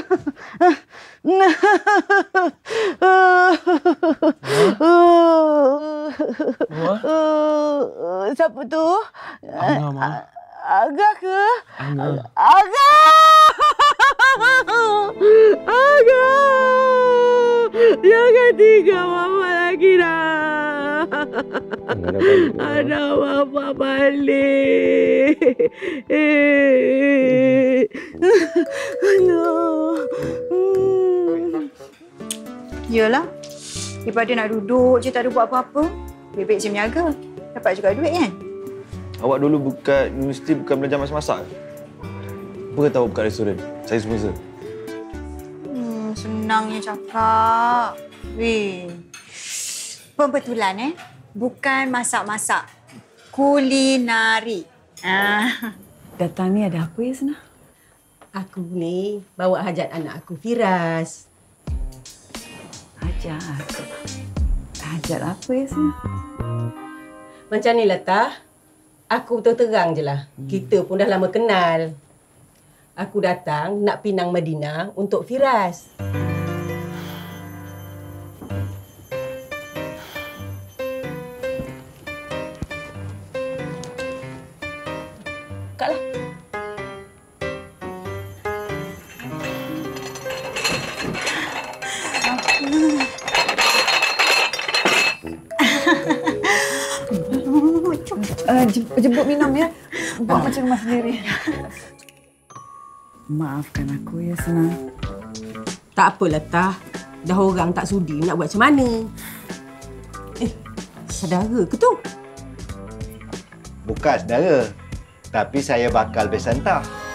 Siapa tu? Angah, Ma. Agak ke? Angah. Agak! Agak! Jangan tinggal Mama lagi dah. Angah dah balik. Ada Mama balik. Yalah. Daripada nak duduk je tak ada buat apa-apa. Lebih baik je meniaga. Dapat juga duit kan? Awak dulu buka universiti bukan belajar masak-masak ke? Apa kata awak buka restoran? Saya sponsor. Senangnya cakap. Weh. Pembetulan bukan masak-masak. Kulinari. Datang ni ada apa ya, Sena? Aku ni bawa hajat anak aku, Firas. Hajat apa ya, Sena? Macam ni lah, Tah. Aku terang je lah. Kita pun dah lama kenal. Aku datang nak pinang Madinah untuk Firas. Kaklah. Jemput minum ya. Buat macam rumah sendiri. Maafkan aku ya, Sena. Tak apalah, Tah. Dah orang tak sudi nak buat macam mana. Saudara ke tu? Bukan saudara. Tapi saya bakal besantar.